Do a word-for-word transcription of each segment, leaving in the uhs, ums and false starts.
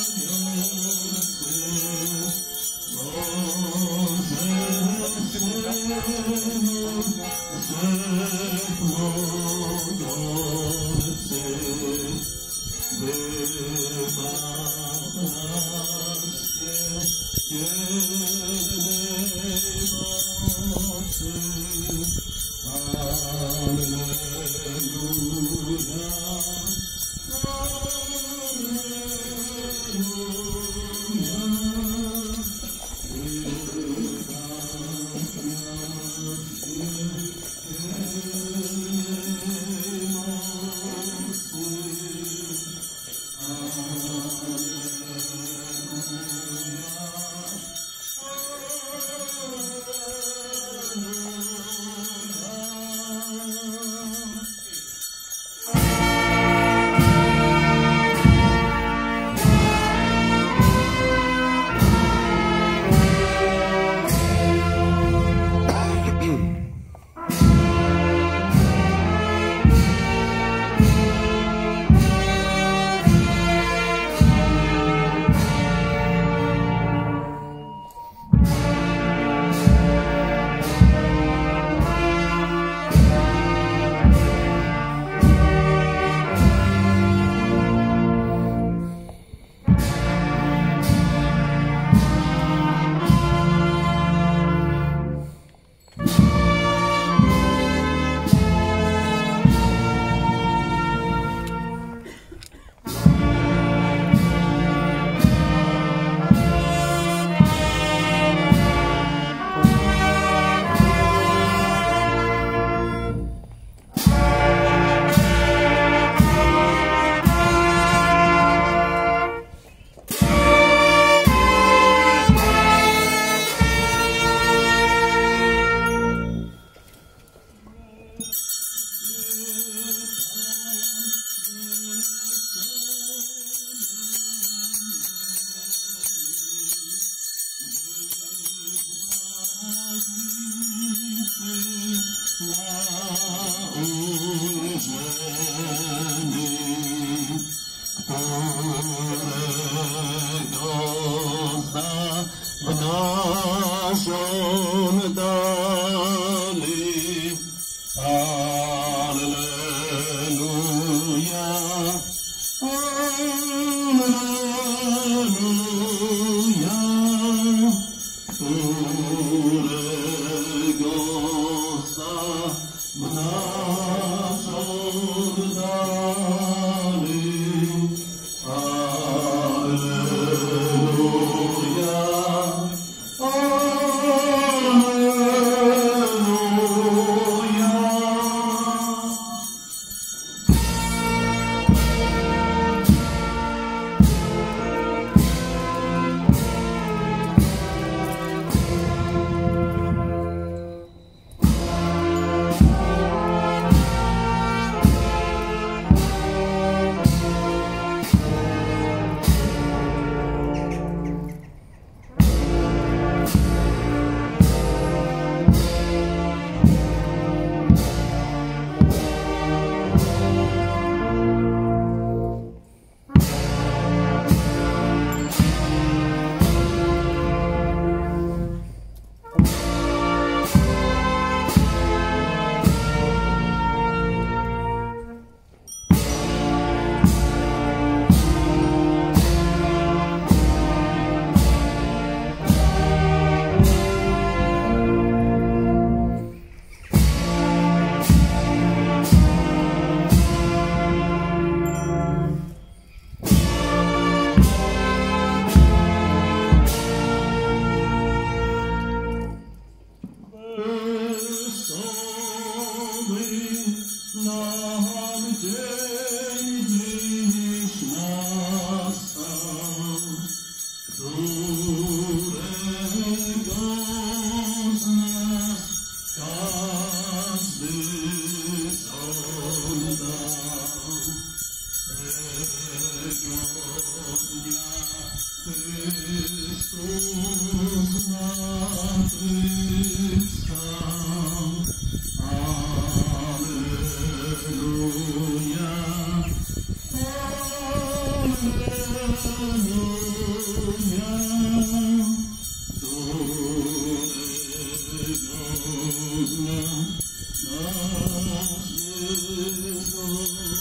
Alleluja.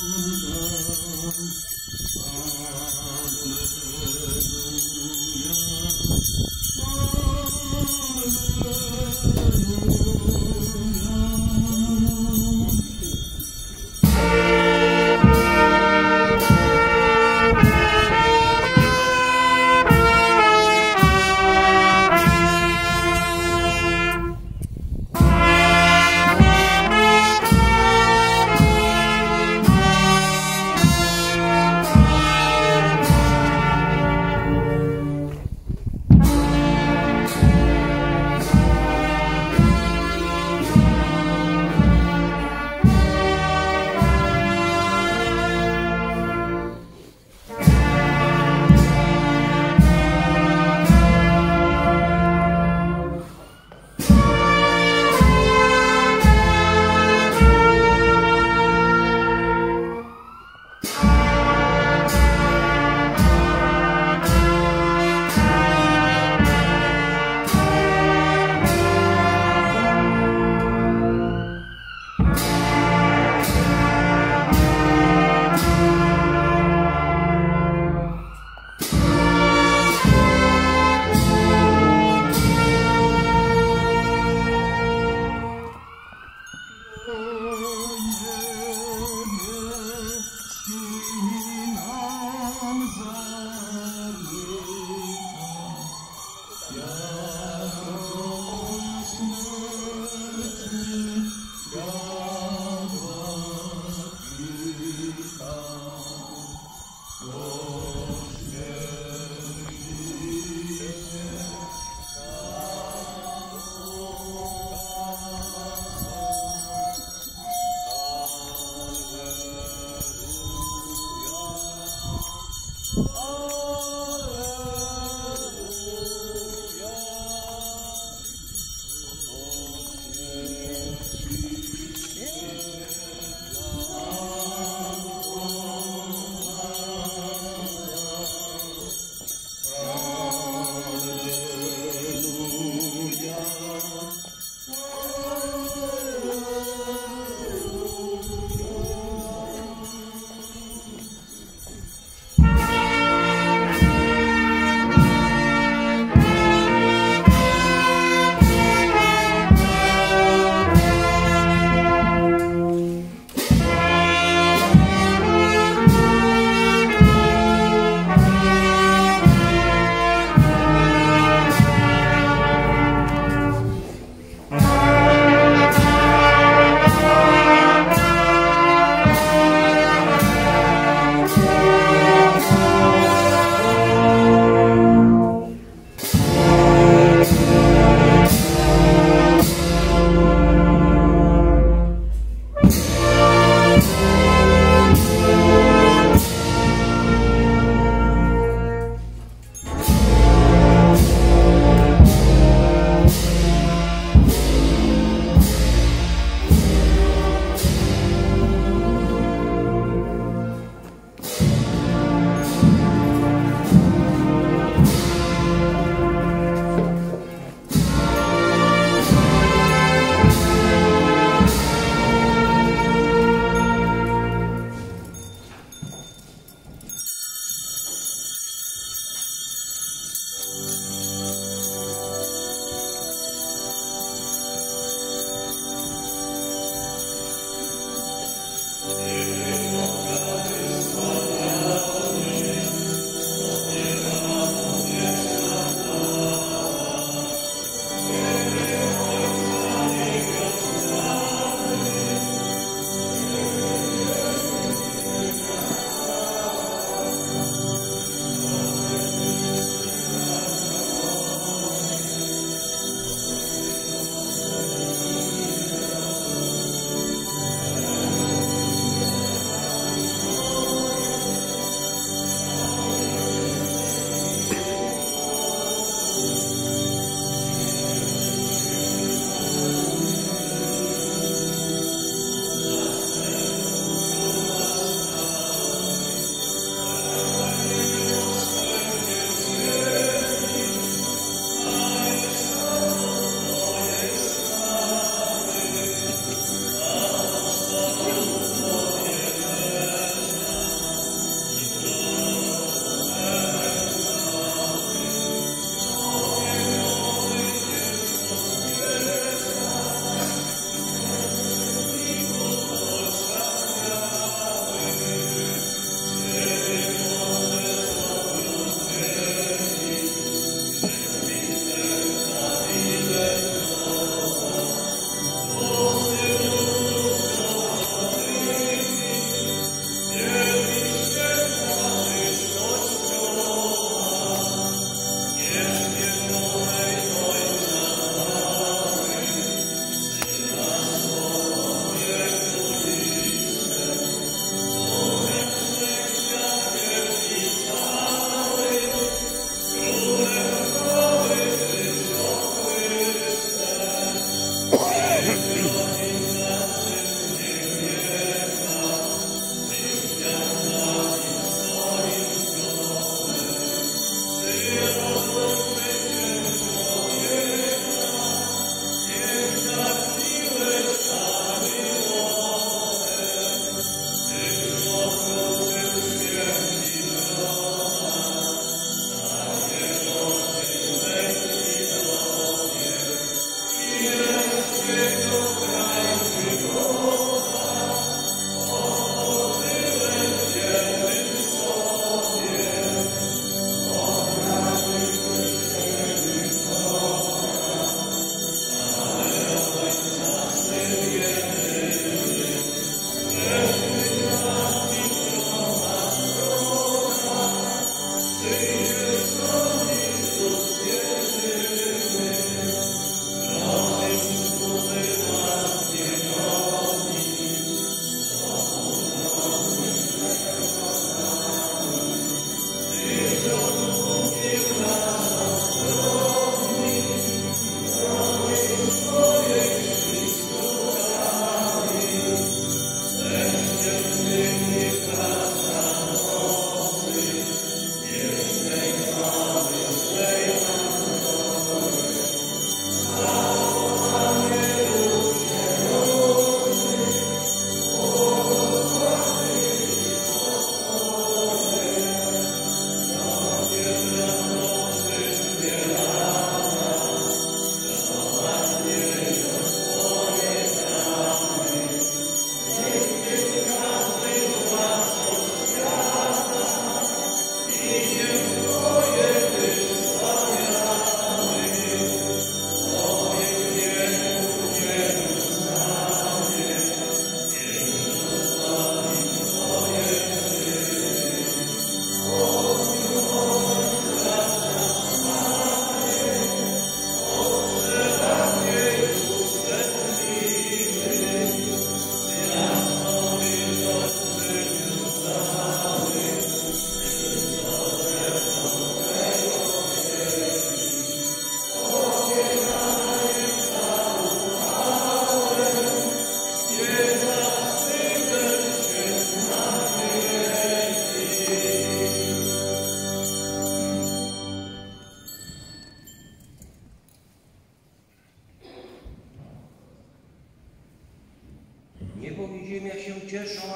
Thank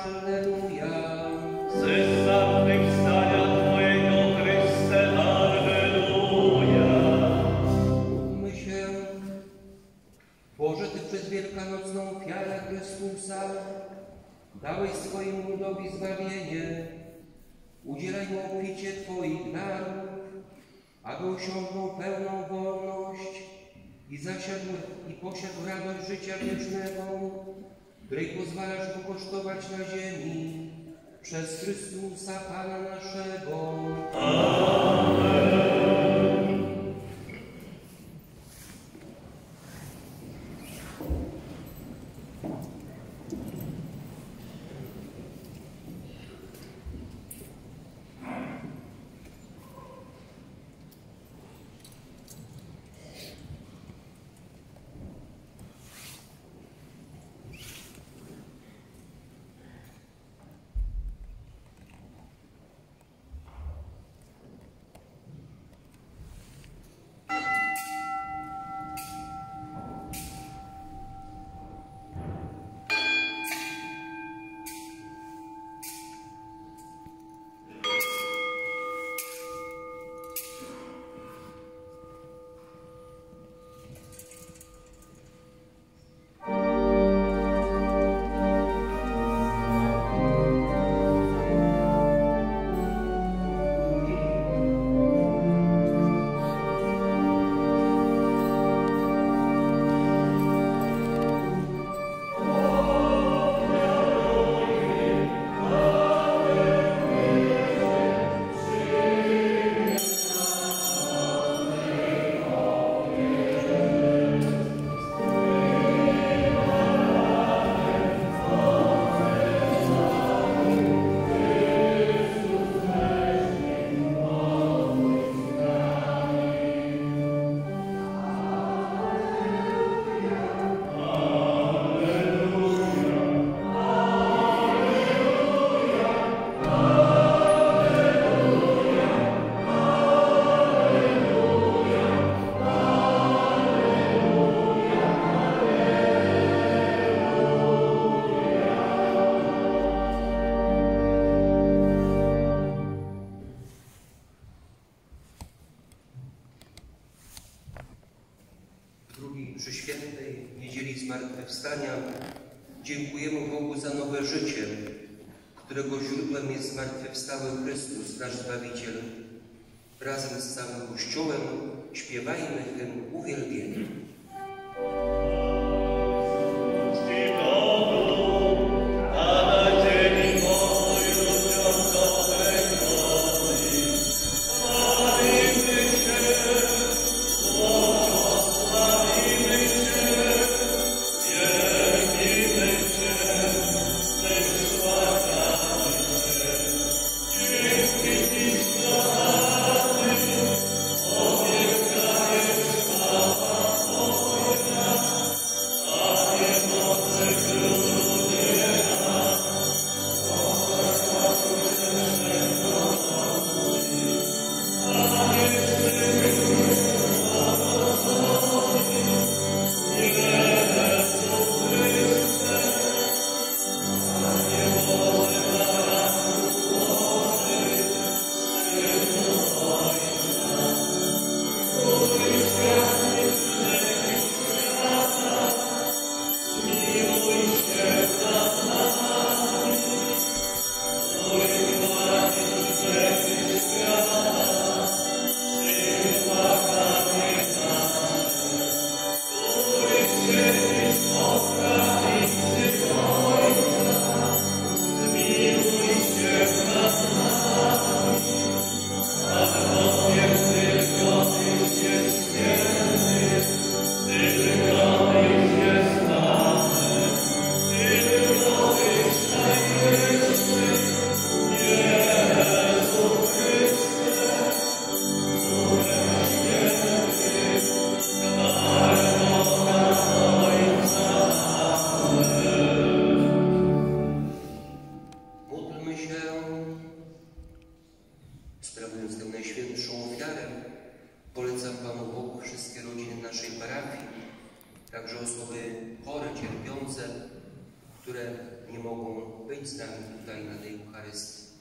Alleluja. Ze zmartwychwstania Twojego, Chryste, Alleluja. Módlmy się. Boże, Ty przez wielkanocną ofiarę Chrystusa dałeś swojemu ludowi zbawienie. Udzielaj mu obficie Twoich darów, aby osiągnął pełną wolność i zasiadł i posiadł radość życia wiecznego, której pozwalasz mu kosztować na ziemi przez Chrystusa Pana naszego. Amen. Przy świętej Niedzieli Zmartwychwstania dziękujemy Bogu za nowe życie, którego źródłem jest zmartwychwstały Chrystus, nasz Zbawiciel. Razem z całym Kościołem śpiewajmy hymn uwielbienia. tutaj na tej Eucharystii.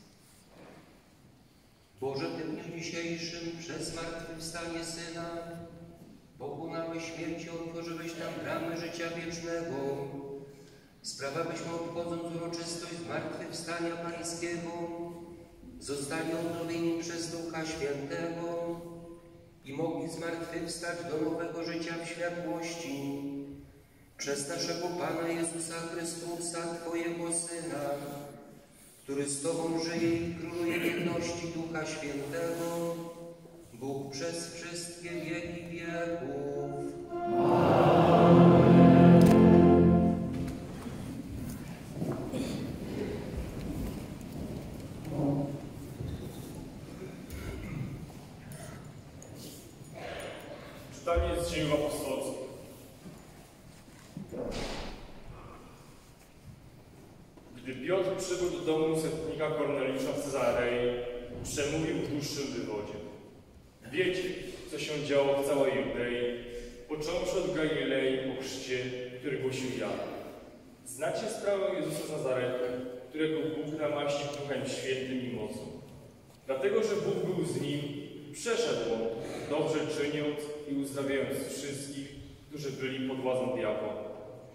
Boże, Ty w dniu dzisiejszym przez zmartwychwstanie Syna pokonałeś śmierci, otworzyłeś nam bramy życia wiecznego. Sprawa, byśmy obchodząc uroczystość zmartwychwstania Pańskiego zostali odnowieni przez Ducha Świętego i mogli zmartwychwstać do nowego życia w światłości przez naszego Pana Jezusa Chrystusa, Twojego Syna, który z Tobą żyje i króluje w jedności Ducha Świętego, Bóg przez wszystkie wieki wieków. Czytanie z Dziejów Apostolskich. Gdy Piotr przybył do domu setnika Korneliusza w Cezarei, przemówił w dłuższym wywodzie. Wiecie, co się działo w całej Judei, począwszy od Galilei po chrzcie, który głosił Jan. Znacie sprawę Jezusa z Nazaretu, którego Bóg namaścił Duchem Świętym i mocą. Dlatego, że Bóg był z nim, przeszedł on, dobrze czyniąc i uzdrawiając wszystkich, którzy byli pod władzą diabła.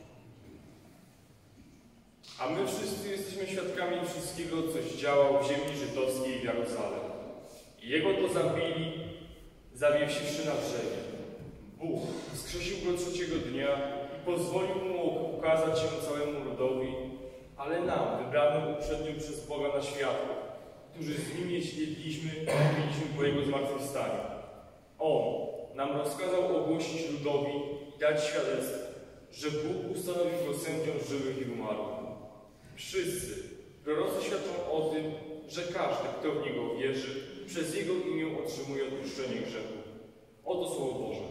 A my wszyscy jesteśmy świadkami wszystkiego, co działał w ziemi żydowskiej w Jeruzalem. I Jego to zabili, zawiesiwszy na drzewie. Bóg wskrzesił Go trzeciego dnia i pozwolił Mu ukazać się całemu ludowi, ale nam, wybranym uprzednio przez Boga na światło, którzy z Nim jedliśmy i piliśmy po Jego zmartwychwstaniu. On nam rozkazał ogłosić ludowi i dać świadectwo, że Bóg ustanowił Go sędzią żywych i umarłych. Wszyscy prorocy świadczą o tym, że każdy, kto w Niego wierzy, przez Jego imię otrzymuje odpuszczenie grzechu. Oto Słowo Boże.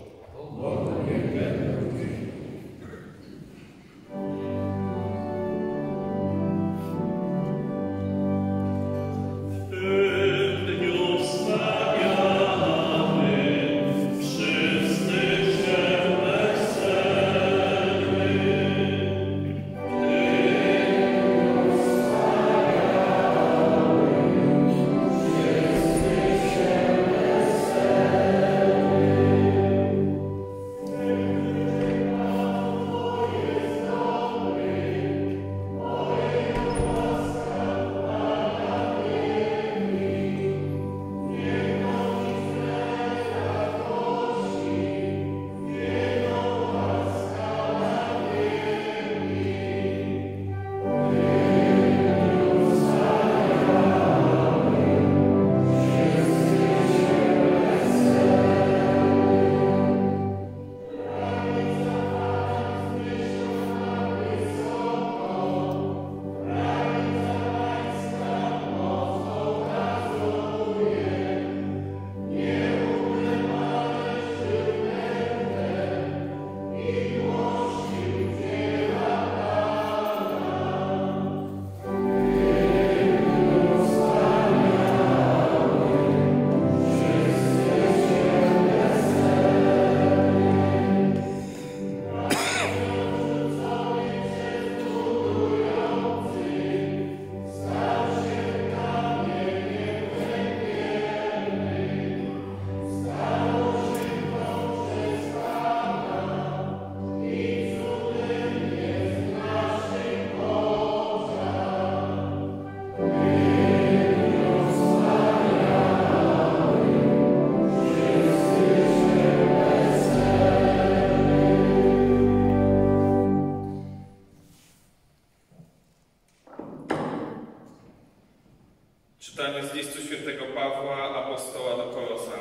Czytanie z listu świętego Pawła, apostoła do Kolosan.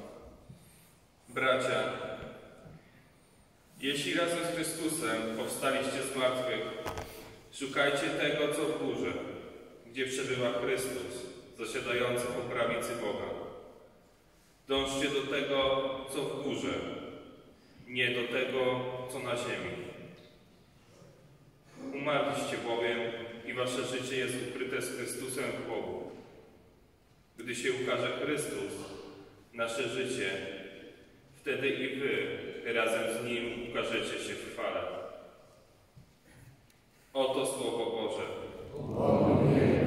Bracia, jeśli razem z Chrystusem powstaliście z martwych, szukajcie tego, co w górze, gdzie przebywa Chrystus, zasiadający po prawicy Boga. Dążcie do tego, co w górze, nie do tego, co na ziemi. Umarliście bowiem i wasze życie jest ukryte z Chrystusem w Bogu. Gdy się ukaże Chrystus, nasze życie, wtedy i wy razem z Nim ukażecie się w chwale. Oto Słowo Boże.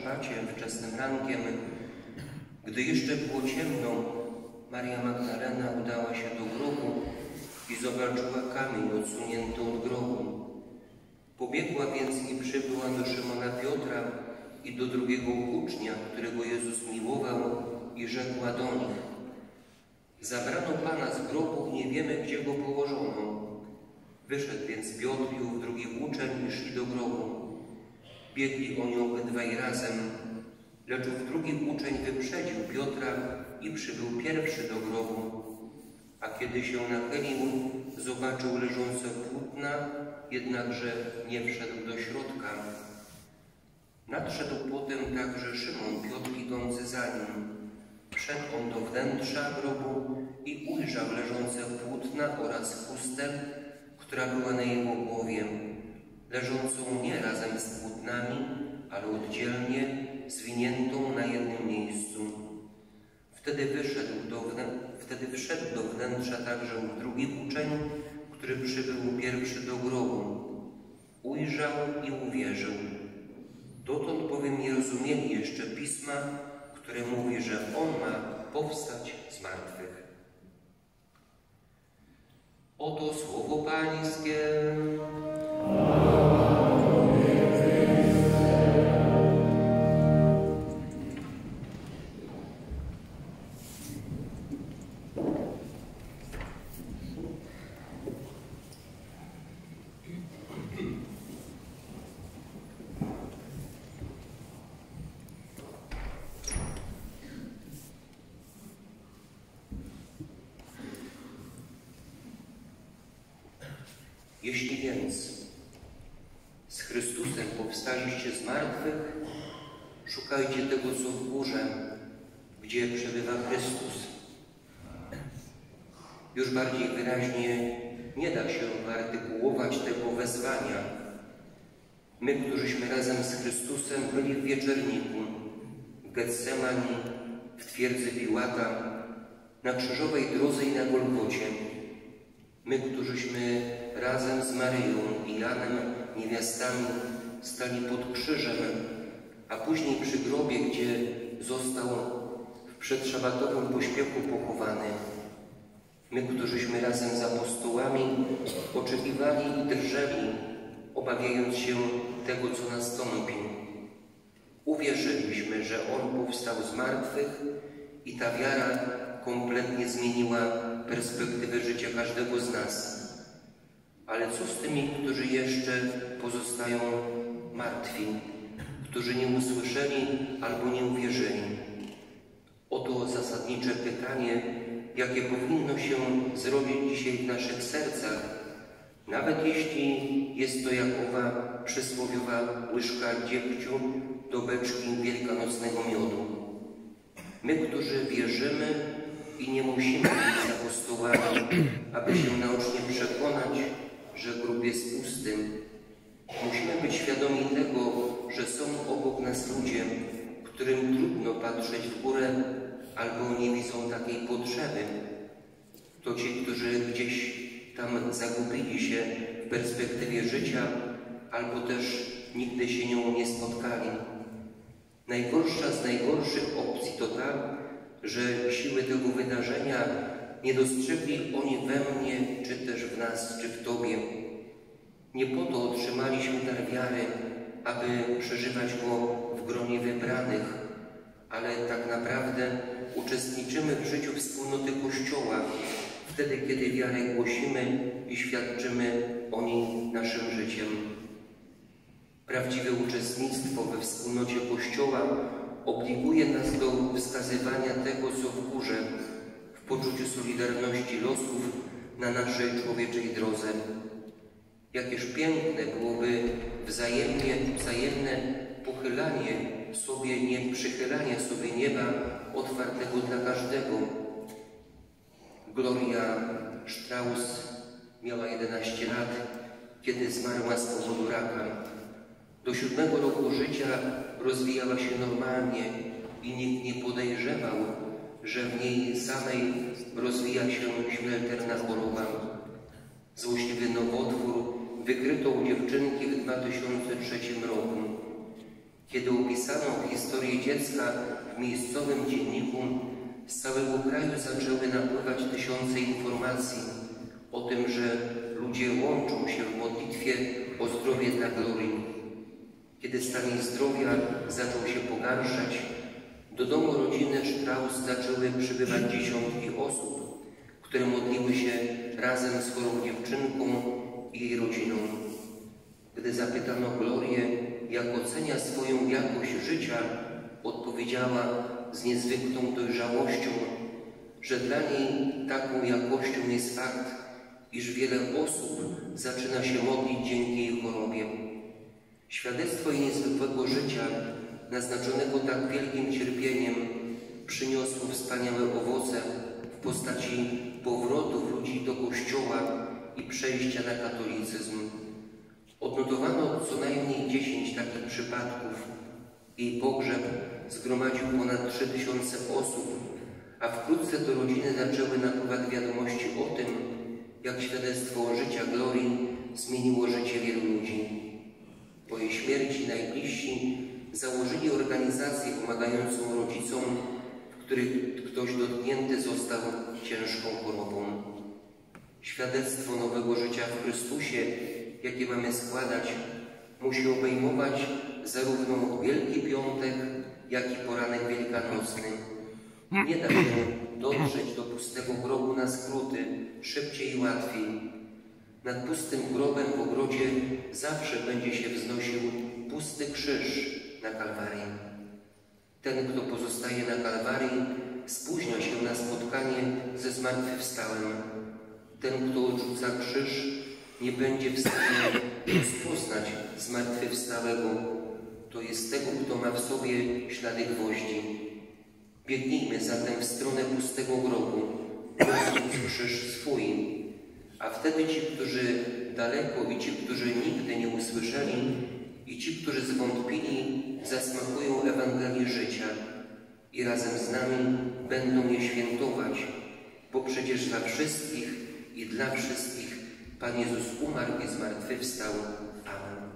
szabacie, wczesnym rankiem, gdy jeszcze było ciemno, Maria Magdalena udała się do grobu i zobaczyła kamień odsunięty od grobu. Pobiegła więc i przybyła do Szymona Piotra i do drugiego ucznia, którego Jezus miłował, i rzekła do nich: zabrano Pana z grobu i nie wiemy, gdzie go położono. Wyszedł więc Piotr i ów drugi uczeń i szli do grobu. Biegli oni obydwaj razem, lecz ów drugi uczeń wyprzedził Piotra i przybył pierwszy do grobu. A kiedy się nachylił, zobaczył leżące płótna, jednakże nie wszedł do środka. Nadszedł potem także Szymon Piotr idący za nim. Wszedł on do wnętrza grobu i ujrzał leżące płótna oraz chustę, która była na jego głowie, leżącą nie razem z płótnami, ale oddzielnie, zwiniętą na jednym miejscu. Wtedy, wyszedł do Wtedy wszedł do wnętrza także drugi uczeń, który przybył pierwszy do grobu. Ujrzał i uwierzył. Dotąd bowiem nie rozumieli jeszcze Pisma, które mówi, że On ma powstać z martwych. Oto słowo Pańskie. Jeśli więc z Chrystusem powstaliście z martwych, szukajcie tego, co w górze, gdzie przebywa Chrystus. Już bardziej wyraźnie nie da się wyartykułować tego wezwania. My, którzyśmy razem z Chrystusem byli w wieczerniku, w Getsemani, w twierdzy Piłata, na krzyżowej drodze i na Golgocie. My, którzyśmy razem z Maryją i Janem, niewiastami, stali pod krzyżem, a później przy grobie, gdzie został w przedszabatowym pośpiechu pochowany. My, którzyśmy razem z apostołami oczekiwali i drżeli, obawiając się tego, co nastąpi. Uwierzyliśmy, że On powstał z martwych i ta wiara kompletnie zmieniła perspektywę życia każdego z nas. Ale co z tymi, którzy jeszcze pozostają martwi, którzy nie usłyszeli albo nie uwierzyli? Oto zasadnicze pytanie, jakie powinno się zrobić dzisiaj w naszych sercach, nawet jeśli jest to jak owa przysłowiowa łyżka dziegciu do beczki wielkanocnego miodu. My, którzy wierzymy i nie musimy być apostołami, aby się naocznie przekonać, że grób jest pusty. Musimy być świadomi tego, że są obok nas ludzie, którym trudno patrzeć w górę albo nie widzą takiej potrzeby. To ci, którzy gdzieś tam zagubili się w perspektywie życia albo też nigdy się nią nie spotkali. Najgorsza z najgorszych opcji to ta, że siły tego wydarzenia nie dostrzegli oni we mnie, czy też w nas, czy w Tobie. Nie po to otrzymaliśmy dar wiary, aby przeżywać go w gronie wybranych, ale tak naprawdę uczestniczymy w życiu wspólnoty Kościoła, wtedy, kiedy wiarę głosimy i świadczymy o niej naszym życiem. Prawdziwe uczestnictwo we wspólnocie Kościoła obliguje nas do wskazywania tego, co w górze, w poczuciu solidarności losów na naszej człowieczej drodze. Jakież piękne byłoby wzajemnie, wzajemne pochylanie sobie, nie przychylanie sobie nieba otwartego dla każdego. Gloria Strauss miała jedenaście lat, kiedy zmarła z powodu raka. Do siódmego roku życia rozwijała się normalnie i nikt nie podejrzewał, że w niej samej rozwija się śmiertelna choroba. Złośliwy nowotwór wykryto u dziewczynki w dwa tysiące trzecim roku. Kiedy opisano historię dziecka w miejscowym dzienniku, z całego kraju zaczęły napływać tysiące informacji o tym, że ludzie łączą się w modlitwie o zdrowie dla Glorii. Kiedy stan jej zdrowia zaczął się pogarszać, do domu rodziny Strauss zaczęły przybywać dziesiątki osób, które modliły się razem z chorą dziewczynką i jej rodziną. Gdy zapytano Glorię, jak ocenia swoją jakość życia, odpowiedziała z niezwykłą dojrzałością, że dla niej taką jakością jest fakt, iż wiele osób zaczyna się modlić dzięki jej chorobie. Świadectwo jej niezwykłego życia, naznaczonego tak wielkim cierpieniem, przyniosło wspaniałe owoce w postaci powrotów ludzi do Kościoła i przejścia na katolicyzm. Odnotowano co najmniej dziesięć takich przypadków. Jej pogrzeb zgromadził ponad trzy tysiące osób, a wkrótce do rodziny zaczęły napływać wiadomości o tym, jak świadectwo życia Glorii zmieniło życie wielu ludzi. Po jej śmierci najbliżsi założyli organizację pomagającą rodzicom, w których ktoś dotknięty został ciężką chorobą. Świadectwo nowego życia w Chrystusie, jakie mamy składać, musi obejmować zarówno Wielki Piątek, jak i poranek wielkanocny. Nie da się dotrzeć do pustego grobu na skróty, szybciej i łatwiej. Nad pustym grobem w ogrodzie zawsze będzie się wznosił pusty krzyż na Kalwarii. Ten, kto pozostaje na Kalwarii, spóźnia się na spotkanie ze zmartwychwstałym. Ten, kto odrzuca krzyż, nie będzie w stanie rozpoznać zmartwychwstałego, to jest tego, kto ma w sobie ślady gwoździ. Biegnijmy zatem w stronę pustego grobu, niosąc krzyż swój, a wtedy ci, którzy daleko i ci, którzy nigdy nie usłyszeli i ci, którzy zwątpili, zasmakują Ewangelii życia i razem z nami będą je świętować, bo przecież dla wszystkich i dla wszystkich Pan Jezus umarł i zmartwychwstał. Amen.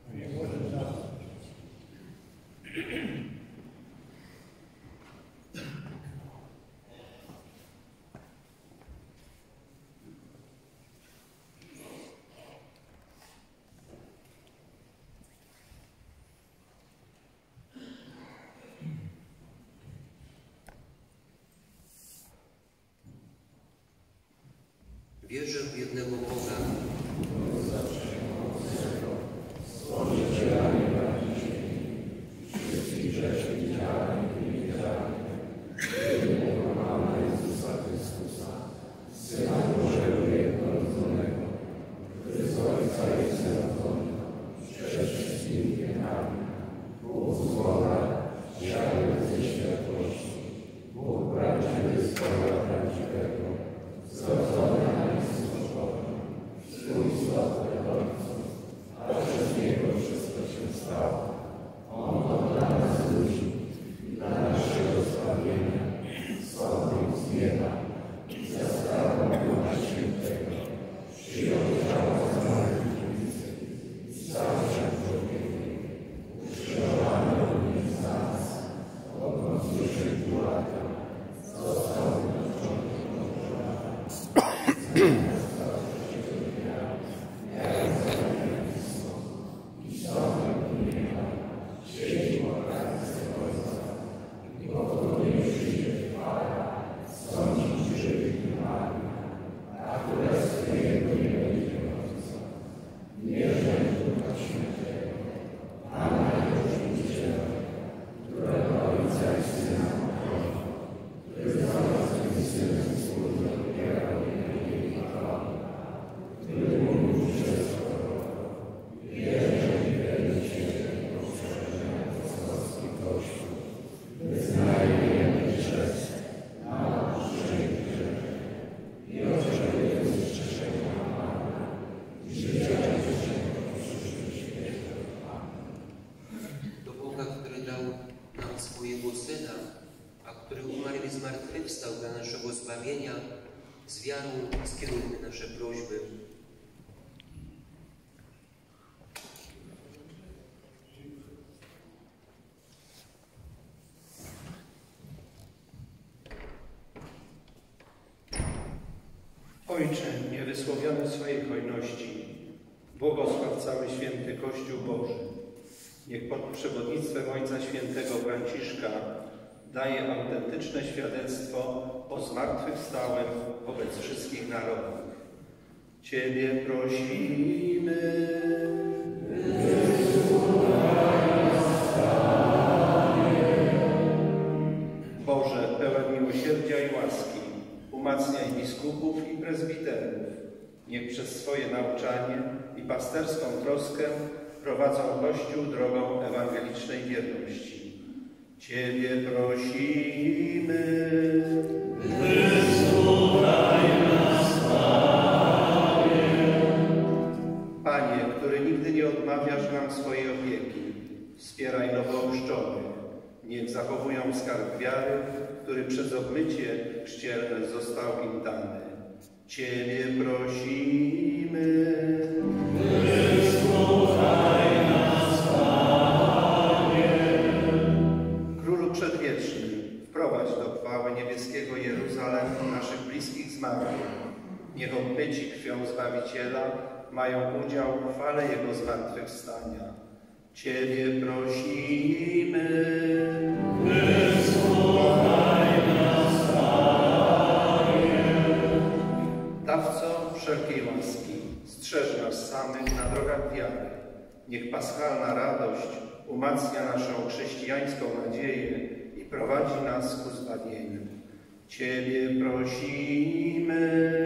Wierzę w jednego Boga, Stworzyciela nieba i ziemi, wszystkich rzeczy widzianych i niewidzianych, jedynego Pana Jezusa Chrystusa, Syna Bożego jednorodzonego, który z Ojca jest narodzony, przed wszystkimi wiekami, Bóg z Boga, światło ze światłości, Bóg prawdziwy z Boga prawdziwego, zrodzony na miejscu człowieka, swój stopę Ojcu, a przez Niego wszystko się stało. On to dla nas ludzi i dla naszego zbawienia zstąpił z nieba i za sprawą Ducha Świętego przyjął ciało zmartwychwstałych i stał się człowiekiem, ukrzyżowany również za nas, odnosząc duszę Piłata, został wytoczony do krzyża. Zmartwychwstał dla naszego zbawienia, z wiarą skierujmy nasze prośby. Ojcze, niewysłowiony w swojej hojności, błogosław cały święty Kościół Boży. Niech pod przewodnictwem Ojca Świętego Franciszka daje autentyczne świadectwo o zmartwychwstałym wobec wszystkich narodów. Ciebie prosimy. Boże, pełen miłosierdzia i łaski, umacniaj biskupów i prezbiterów. Niech przez swoje nauczanie i pasterską troskę prowadzą Kościół drogą ewangelicznej wierności. Ciebie prosimy. Wysłuchaj nas, Panie. Panie, który nigdy nie odmawiasz nam swojej opieki, wspieraj nowochrzczonych. Niech zachowują skarb wiary, który przez obmycie chrzcielne został im dany. Ciebie prosimy. Wysłuchaj nas, Panie. Królu Przedwieczny, wprowadź do chwały niebieskiego Jeruzalem naszych bliskich zmarłych. Niech obmyci krwią Zbawiciela mają udział w chwale Jego zmartwychwstania. Ciebie prosimy. Wysłuchaj nas, Panie. Dawco wszelkiej łaski, strzeż nas samych na drogach wiary. Niech paschalna radość umacnia naszą chrześcijańską nadzieję i prowadzi nas ku zbawieniu. Ciebie prosimy.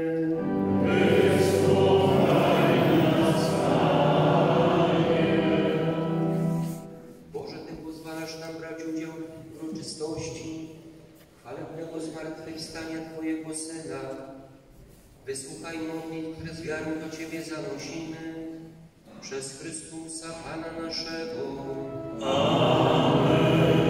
Wysłuchaj nas, Panie. Boże, Ty pozwalasz nam brać udział w uroczystości chwalebnego zmartwychwstania Twojego Syna. Wysłuchaj modlitw, które z wiarą do Ciebie zanosimy, przez Chrystusa Pana naszego. Amen.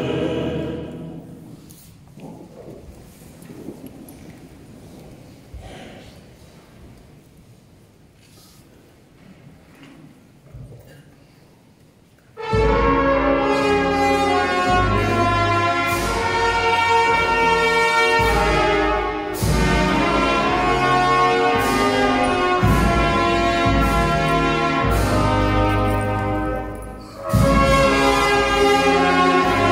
Amen.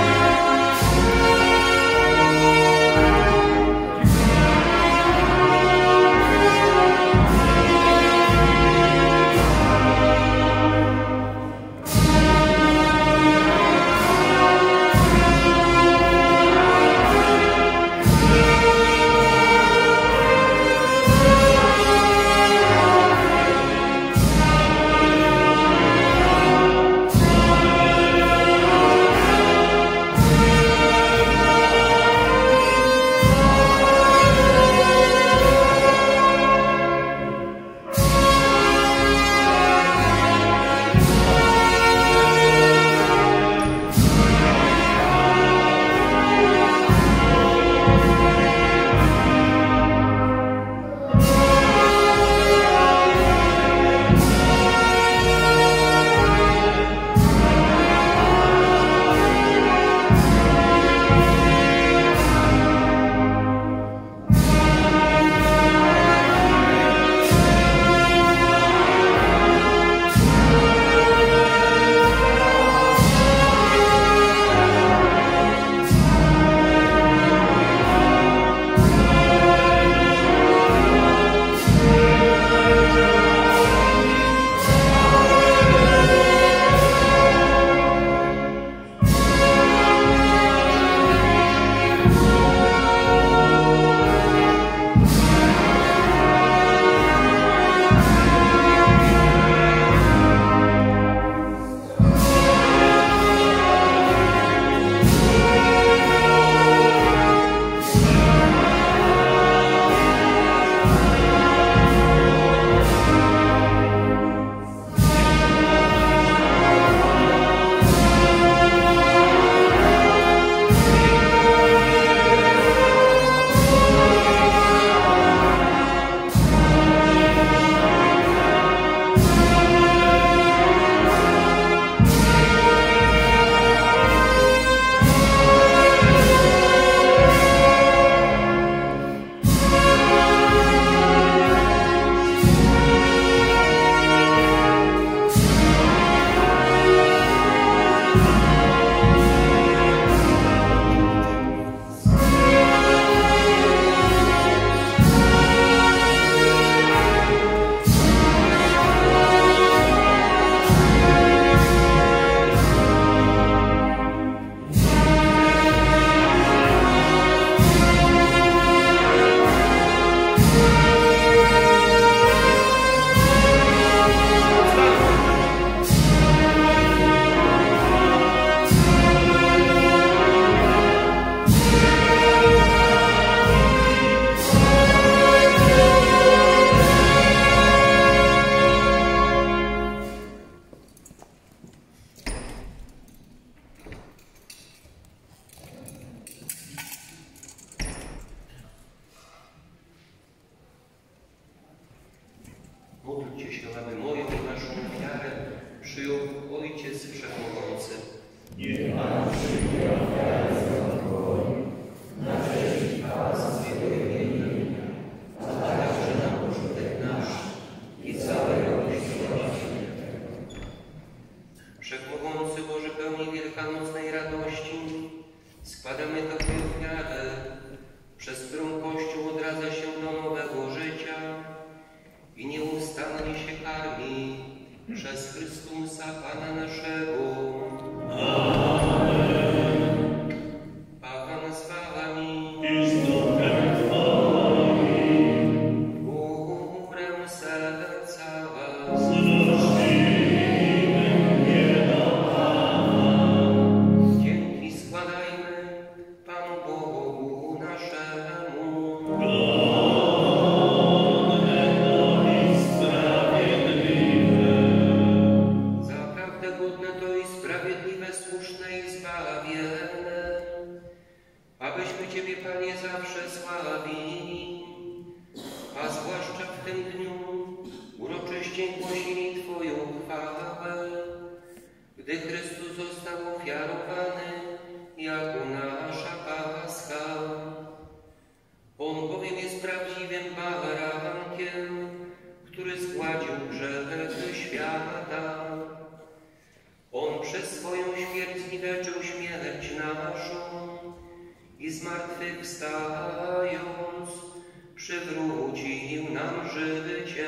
prawdziwym barankiem, który zgładził grzechy świata. On przez swoją śmierć zniweczył śmierć naszą i zmartwychwstając przywrócił nam życie.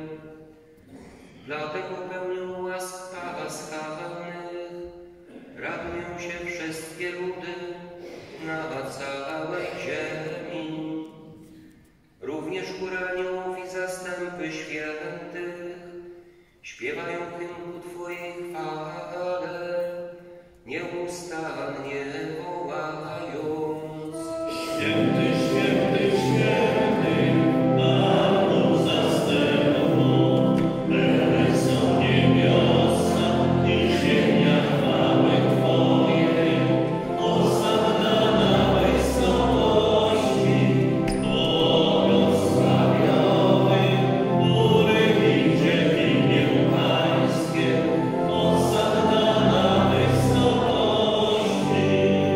Dlatego pełnią łask paschalnych radują się wszystkie ludy na całej ziemi. Również chór aniołów i zastępy świętych śpiewają hymn ku Twojej chwale, nieustannie wołając: Święty, święty, święty, Panu zastępów, pełne są niebiosa i ziemia chwały Twojej. Hosanna na wysokości, błogosławiony, który idzie w imię Pańskie. Hosanna na wysokości.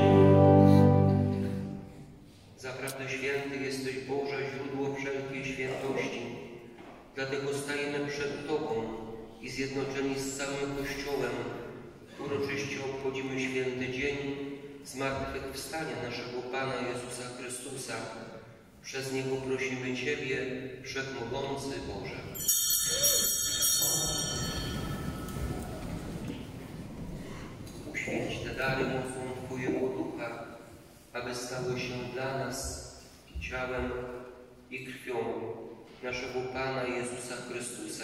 Zaprawdę święty jesteś, Boże, źródło wszelkiej świętości. Dlatego stajemy przed Tobą i zjednoczeni z całym Kościołem uroczyście obchodzimy święty dzień zmartwychwstania naszego Pana Jezusa Chrystusa. Przez Niego prosimy Ciebie, Wszechmogący Boże. Uświęć te dary mocą Twojego Ducha, aby stały się dla nas ciałem i krwią naszego Pana Jezusa Chrystusa.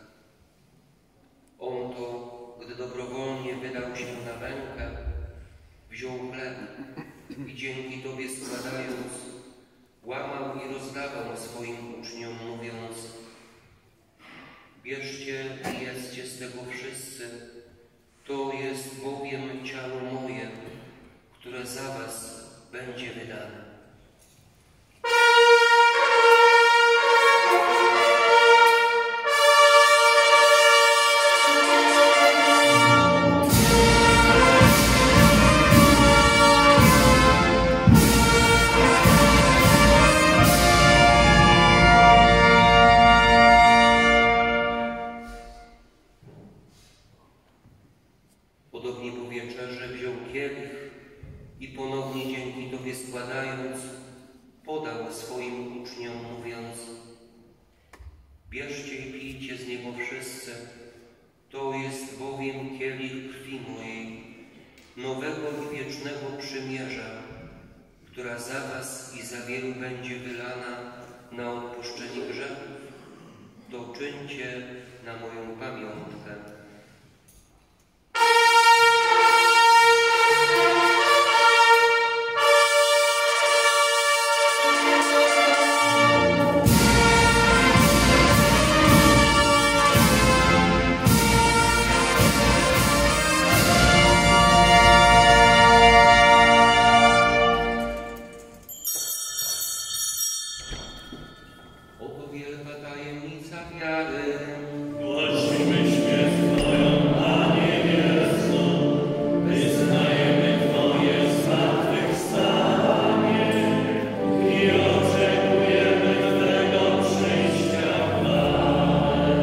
On to, gdy dobrowolnie wydał się na mękę, wziął chleb i dzięki Tobie składając, łamał i rozdawał swoim uczniom, mówiąc: bierzcie i jedzcie z tego wszyscy, to jest bowiem ciało moje, które za was będzie wydane. Podobnie po wieczerze wziął kielich i ponownie dzięki Tobie składając, podał swoim uczniom, mówiąc: bierzcie i pijcie z niego wszyscy, to jest bowiem kielich krwi mojej, nowego i wiecznego przymierza, która za was i za wielu będzie wylana na odpuszczenie grzechów. To czyńcie na moją pamiątkę. Oto wielka tajemnica wiary. Głosimy śmierć Twoją, Panie Jezu, wyznajemy Twoje zmartwychwstanie i oczekujemy Twego przyjścia w chwale.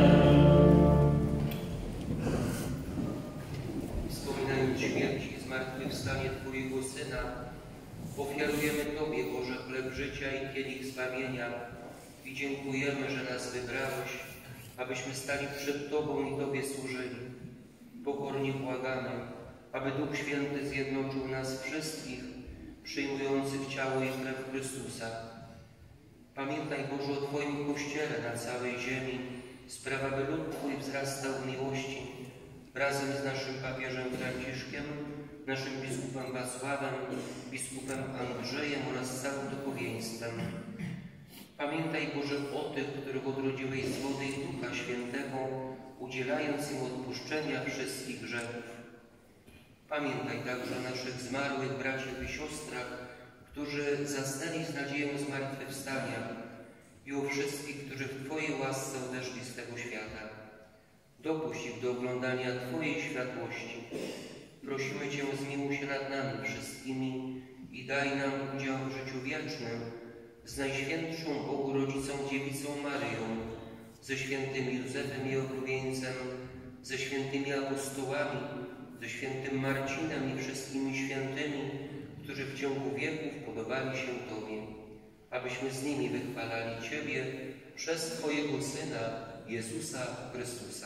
Wspominając śmierć i zmartwychwstanie Twojego Syna, ofiarujemy Tobie, Boże, chleb życia i kielich zbawienia i dziękujemy, że nas wybrałeś, abyśmy stali przed Tobą i Tobie służyli. Pokornie błagamy, aby Duch Święty zjednoczył nas wszystkich, przyjmujących ciało i krew Chrystusa. Pamiętaj, Boże, o Twoim Kościele na całej ziemi, sprawa, by lud Twój wzrastał w miłości, razem z naszym papieżem Franciszkiem, naszym biskupem Wacławem, biskupem Andrzejem oraz całym duchowieństwem. Pamiętaj, Boże, o tych, których odrodziłeś z wody i Ducha Świętego, udzielając im odpuszczenia wszystkich grzechów. Pamiętaj także o naszych zmarłych braciach i siostrach, którzy zasnęli z nadzieją zmartwychwstania, i o wszystkich, którzy w Twojej łasce odeszli z tego świata. Dopuść ich do oglądania Twojej światłości. Prosimy Cię, zmiłuj się nad nami wszystkimi i daj nam udział w życiu wiecznym z Najświętszą Bogu Rodzicą Dziewicą Maryją, ze świętym Józefem i oblubieńcem, ze świętymi apostołami, ze świętym Marcinem i wszystkimi świętymi, którzy w ciągu wieków podobali się Tobie, abyśmy z nimi wychwalali Ciebie przez Twojego Syna, Jezusa Chrystusa.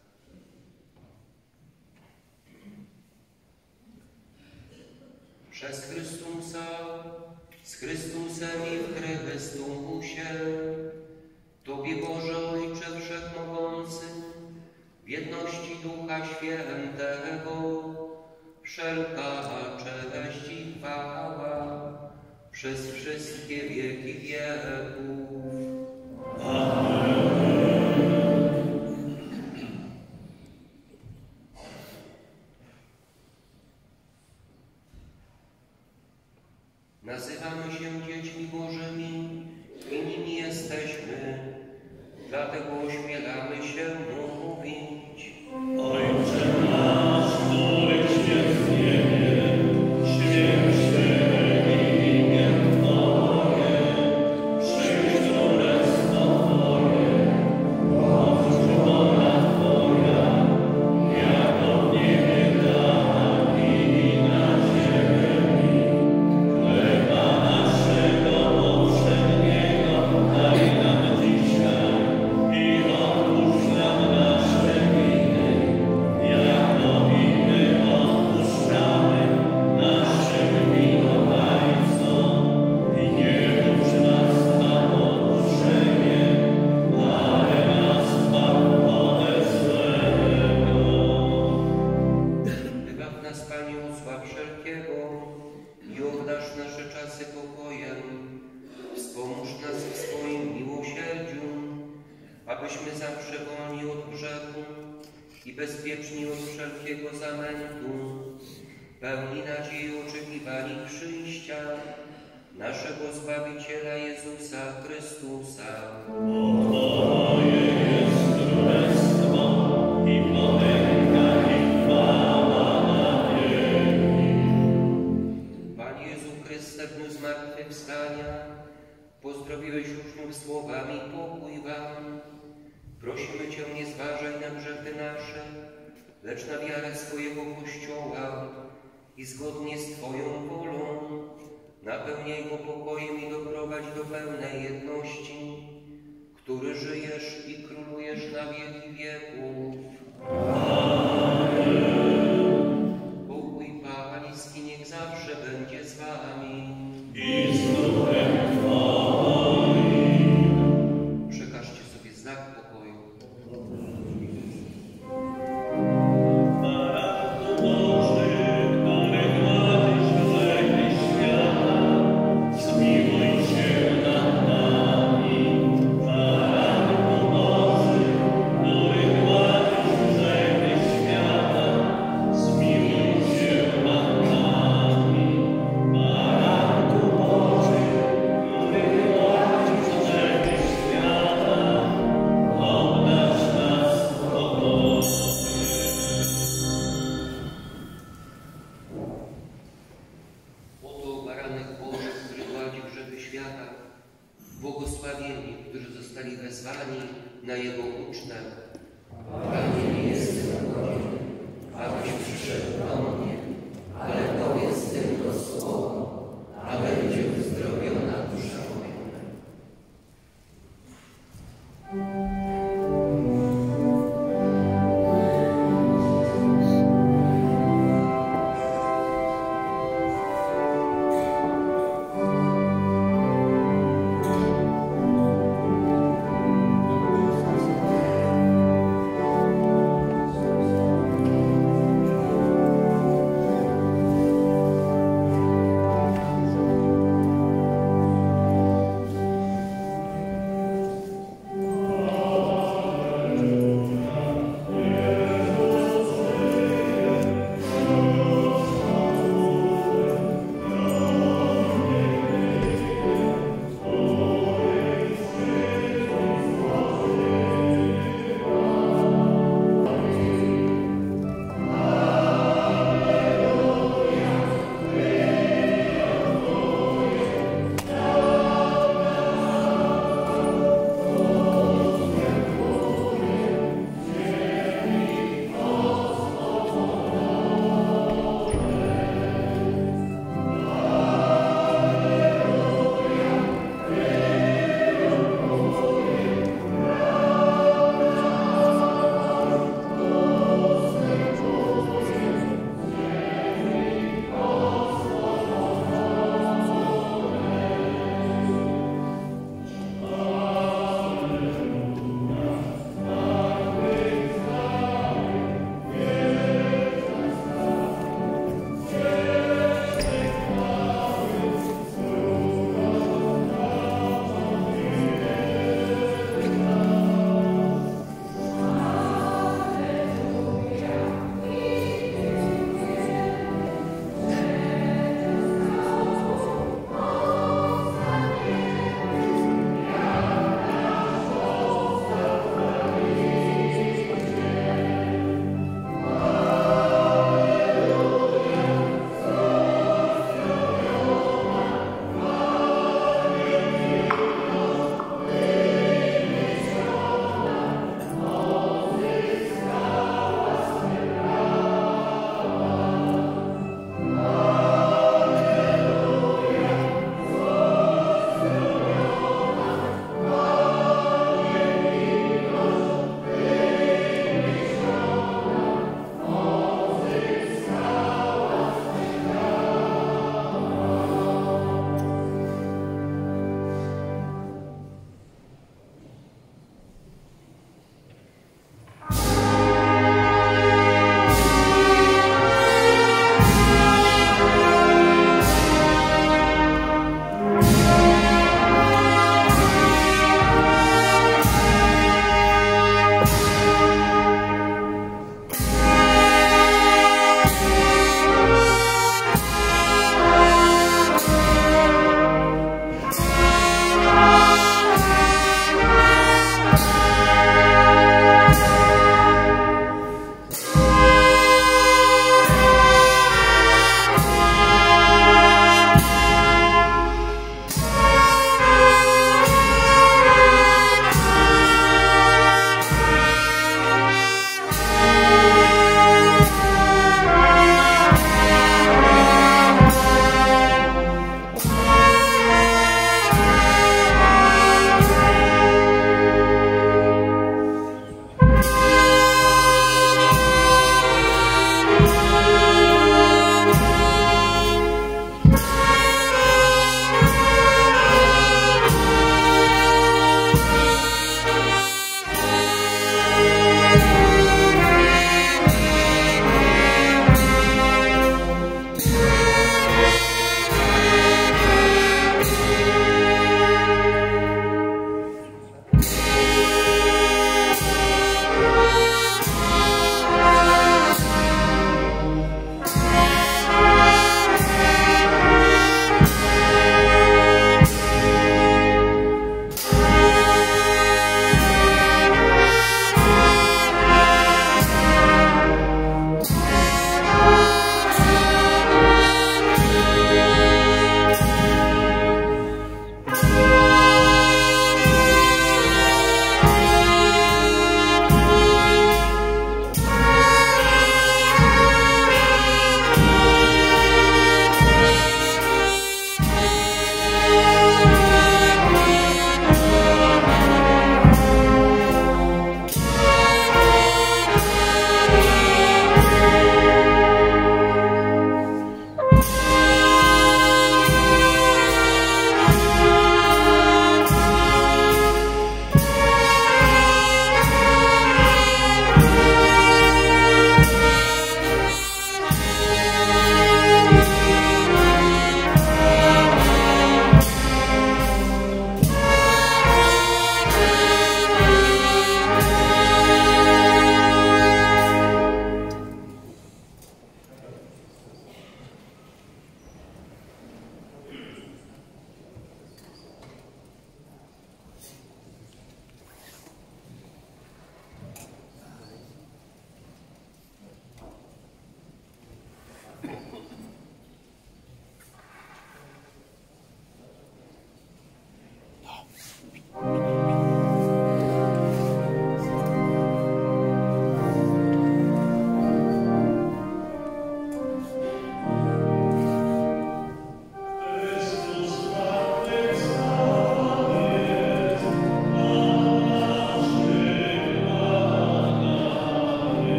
Przez Chrystusa, z Chrystusem i w Chrystusie, Tobie, Boże Ojcze Wszechmogący, w jedności Ducha Świętego, wszelka cześć i chwała przez wszystkie wieki wieków. Amen. Nazywamy się dziećmi Bożymi i nimi jesteśmy, dlatego ośmielamy się mówić. Ojcze nasz, któryś jest w niebie, święć się imię Twoje, przyjdź królestwo Twoje, bądź wola Twoja, jako w niebie tak i na ziemi. Chleba naszego powszedniego daj nam dzisiaj i odpuść nam nasze winy, jako i my odpuszczamy naszym winowajcom. I nie wódź nas na pokuszenie, ale nas zbaw ode złego. Wybaw nas, Panie, od zła wszelkiego i obdarz nasze czasy pokojem. Wspomóż nas w swoim miłosierdziu, abyśmy zawsze wolni od grzechu i bezpieczni od wszelkiego zamętu, pełni nadziei oczekiwali przyjścia naszego Zbawiciela Jezusa Chrystusa. Twoje jest królestwo i potęga i chwała na wieki. Panie Jezu Chryste, w dniu zmartwychwstania pozdrowiłeś uczniów słowami pokój wam. Prosimy Cię, nie zważaj na grzechy nasze, lecz na wiarę swojego Kościoła i zgodnie z Twoją wolą napełniaj go pokojem i doprowadź do pełnej jedności, który żyjesz i królujesz na wieki wieków. Amen. Pokój Pański niech zawsze będzie z Wami. I z duchem Twoim. Przekażcie sobie znak pokoju. Baranku Boży, który gładzisz grzechy świata, zmiłuj się nad nami. Baranku Boży, który gładzisz grzechy świata, zmiłuj się nad nami. Baranku Boży, który gładzisz grzechy świata, obdarz nas pokojem. Oto baranek Boży, który gładzi grzechy świata. Błogosławieni, którzy zostali wezwani na Jego ucztę. Panie, nie jestem godzien, abyś przyszedł do mnie, ale powiedz tylko słowo, a będzie uzdrowiona dusza moja.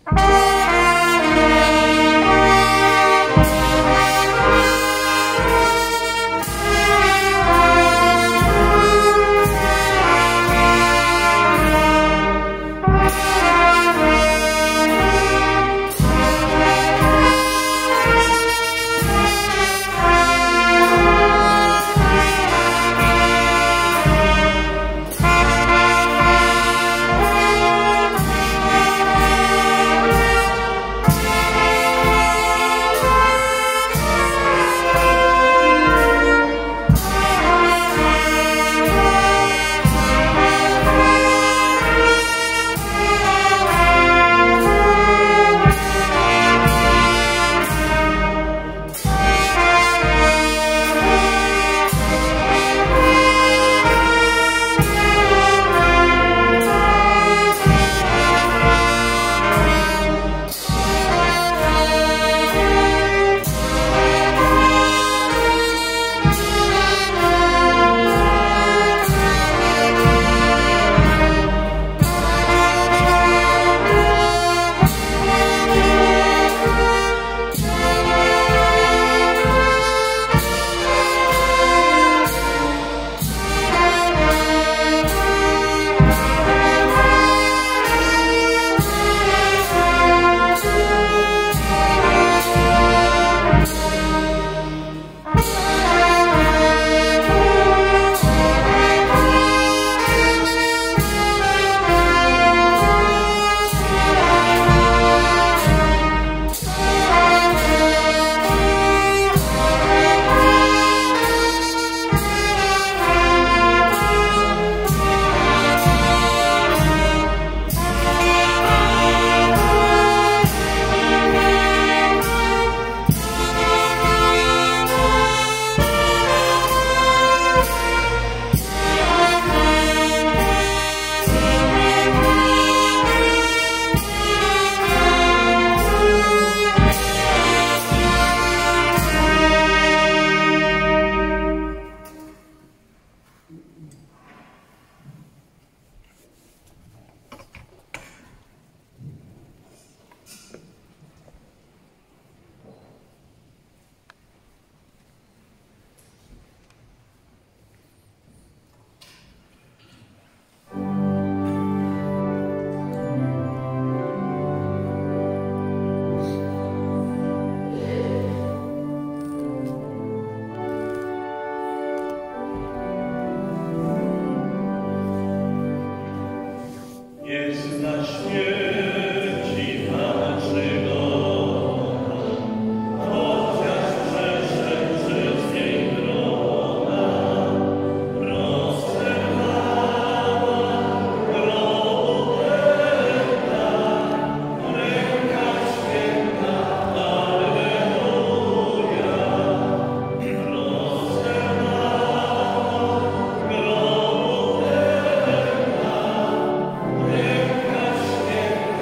Thank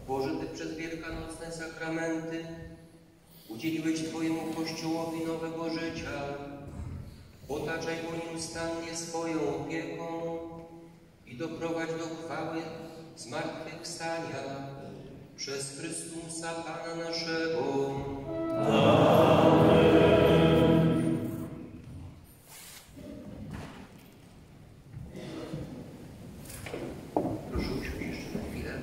Boże, Ty przez wielkanocne sakramenty udzieliłeś Twojemu Kościołowi nowego życia. Otaczaj go nieustannie swoją opieką i doprowadź do chwały zmartwychwstania przez Chrystusa Pana naszego. Amen. Proszę usiąść jeszcze na chwilę.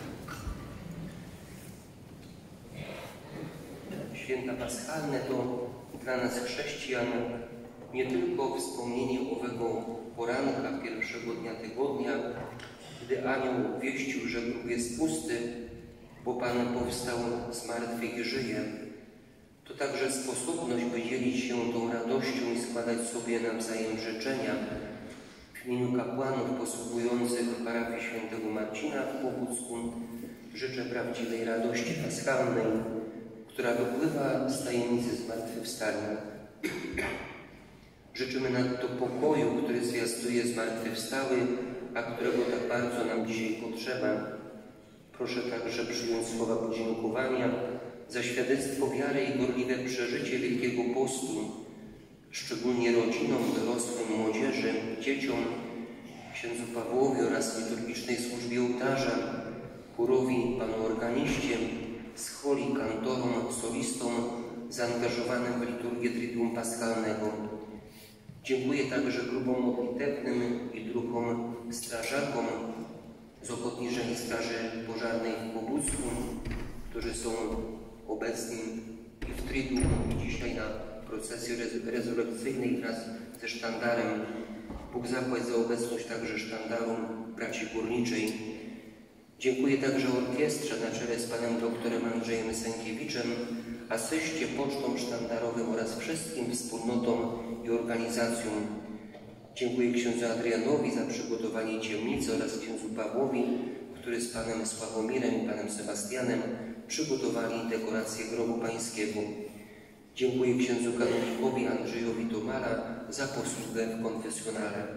Święta paschalne to dla nas chrześcijan nie tylko wspomnienie owego poranka pierwszego dnia tygodnia, gdy anioł wieścił, że grób jest pusty, bo Pan powstał z martwych i żyje. To także sposobność, by dzielić się tą radością i składać sobie nawzajem życzenia. W imieniu kapłanów posługujących w parafii świętego Marcina w Kłobucku życzę prawdziwej radości paschalnej, która wypływa z tajemnicy zmartwychwstania. Życzymy nadto pokoju, który zwiastuje zmartwychwstały, a którego tak bardzo nam dzisiaj potrzeba. Proszę także przyjąć słowa podziękowania za świadectwo wiary i gorliwe przeżycie Wielkiego Postu, szczególnie rodzinom, dorosłym, młodzieży, dzieciom, księdzu Pawłowi oraz liturgicznej służbie ołtarza, chórowi, panu organiście, scholi, kantorom, solistom zaangażowanym w liturgię Triduum Paschalnego. Dziękuję także grupom modlitewnym i druhom strażakom z Ochotniczej Straży Pożarnej w Kłobucku, którzy są obecni i w Triduum, i dzisiaj na procesji rezurekcyjnej wraz ze sztandarem. Bóg zapłać za obecność także sztandaru braci górniczej. Dziękuję także orkiestrze na czele z panem doktorem Andrzejem Sękiewiczem, asyście, pocztom sztandarowym oraz wszystkim wspólnotom i organizacjom. Dziękuję księdzu Adrianowi za przygotowanie ciemnicy oraz księdzu Pawłowi, który z panem Sławomirem i panem Sebastianem przygotowali dekorację grobu pańskiego. Dziękuję księdzu kanonikowi Andrzejowi Tomala za posługę w konfesjonale.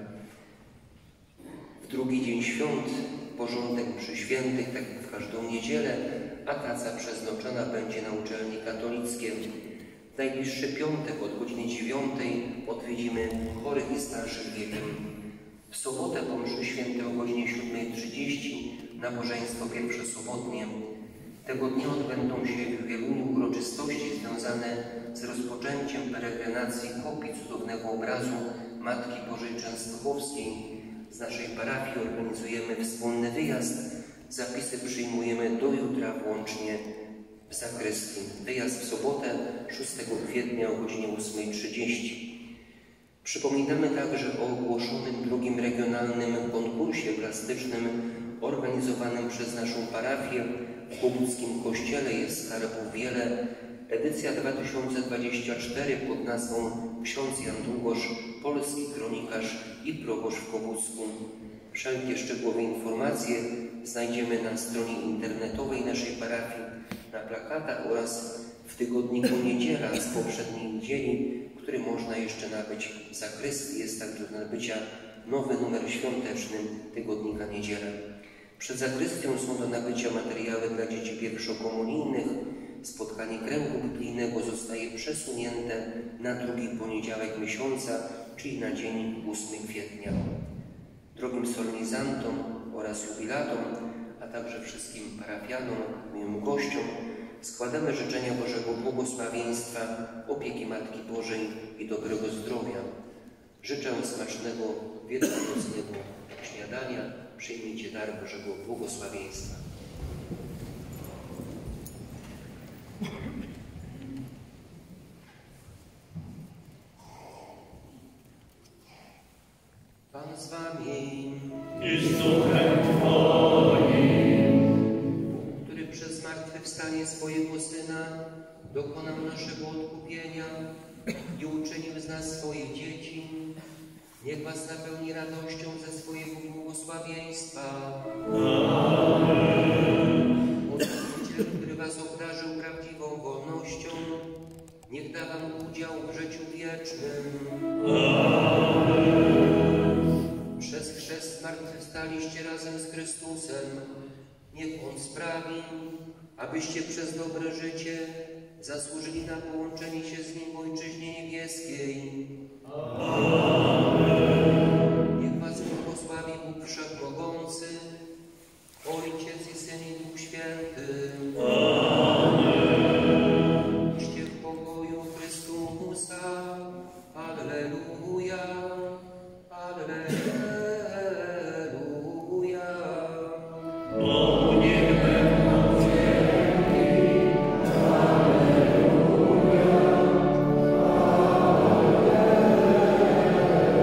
W drugi dzień świąt porządek przy świętych, tak jak w każdą niedzielę, a kaca przeznaczona będzie na uczelni katolickie. W najbliższy piątek od godziny dziewiątej odwiedzimy chorych i starszych wiekiem. W sobotę po mszy świętej o godzinie siódmej trzydzieści nabożeństwo pierwsze sobotnie. Tego dnia odbędą się w Wieluniu uroczystości związane z rozpoczęciem peregrinacji kopii cudownego obrazu Matki Bożej Częstochowskiej. Z naszej parafii organizujemy wspólny wyjazd. Zapisy przyjmujemy do jutra włącznie w zakrystii. Wyjazd w sobotę szóstego kwietnia o godzinie ósmej trzydzieści. Przypominamy także o ogłoszonym drugim regionalnym konkursie plastycznym organizowanym przez naszą parafię. W Kłobuckim Kościele jest skarbów wiele. Edycja dwa tysiące dwudziesta czwarty pod nazwą Ksiądz Jan Długosz, polski kronikarz i proboszcz w Kłobucku. Wszelkie szczegółowe informacje znajdziemy na stronie internetowej naszej parafii, na plakatach oraz w tygodniku Niedziela z poprzedniej niedzieli, który można jeszcze nabyć w zakrystii. Jest także do nabycia nowy numer świąteczny tygodnika Niedziela. Przed zakrystią są do nabycia materiały dla dzieci pierwszokomunijnych. Spotkanie kręgu biblijnego zostaje przesunięte na drugi poniedziałek miesiąca, czyli na dzień ósmego kwietnia. Drogim solenizantom oraz jubilatom, a także wszystkim parafianom, miłym gościom składamy życzenia Bożego błogosławieństwa, opieki Matki Bożej i dobrego zdrowia. Życzę smacznego wielkanocnego śniadania. Przyjmijcie dar Bożego błogosławieństwa. Pan z wami. I z duchem Twoim. Który przez zmartwychwstanie swojego Syna dokonał naszego odkupienia i uczynił z nas swoje dzieci, niech was napełni radością ze swojego błogosławieństwa. Amen. Odkupiciel, który was obdarzył prawdziwą wolnością, niech da wam udział w życiu wiecznym. Amen. Przez chrzest zmartwychwstaliście razem z Chrystusem. Niech On sprawia, sprawi, abyście przez dobre życie zasłużyli na połączenie się z Nim w Ojczyźnie Niebieskiej. Niech was błogosławi Bóg Wszechmogący, Ojciec i Syn i Duch Święty. Idźcie w pokoju Chrystusa. Alleluja. Alleluja. O niech będą wielki. Alleluja. Alleluja.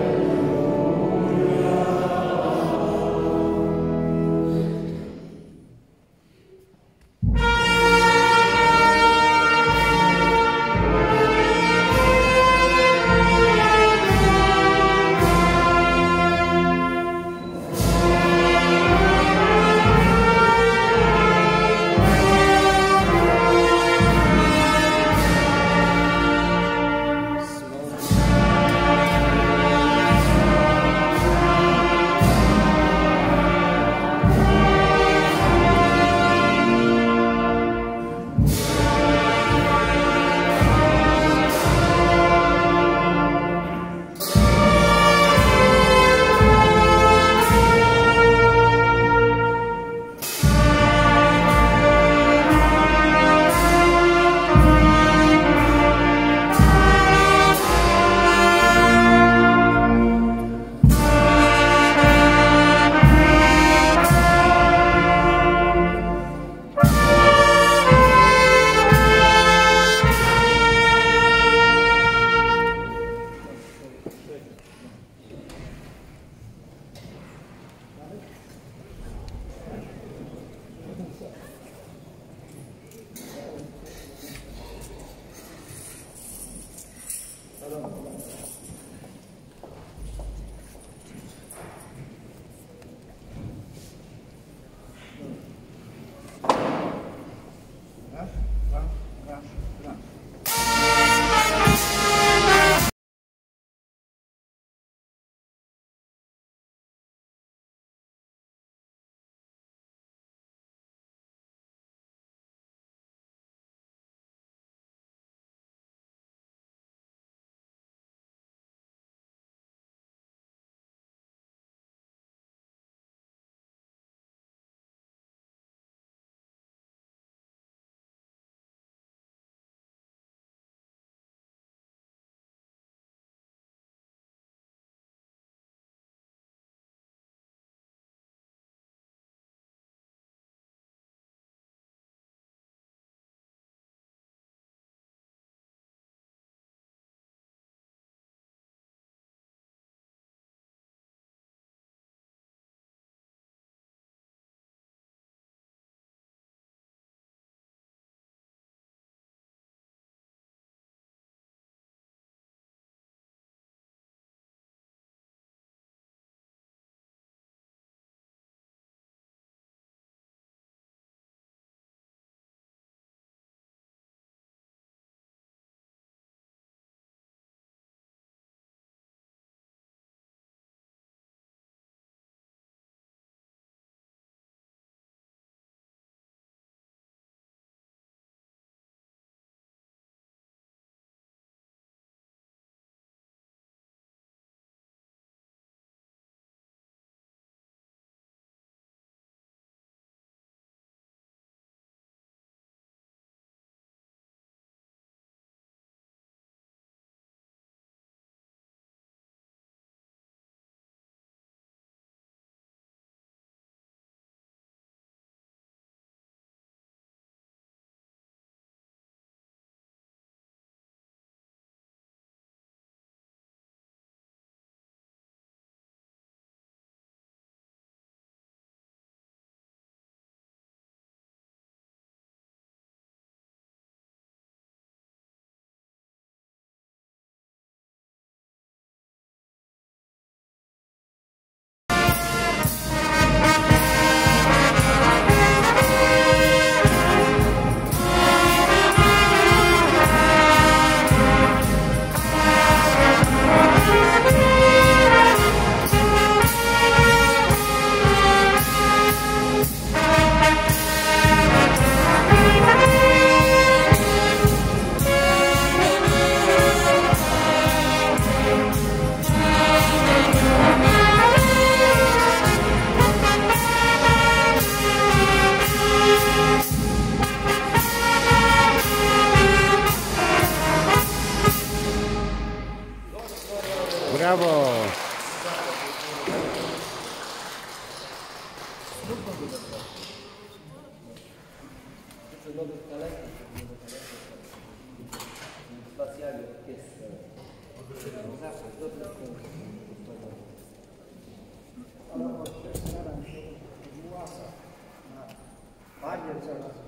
nowych talentów, nowych talentów, specjalnie jest zawsze dobry punkt. Ale staram się w łasach. Panie coraz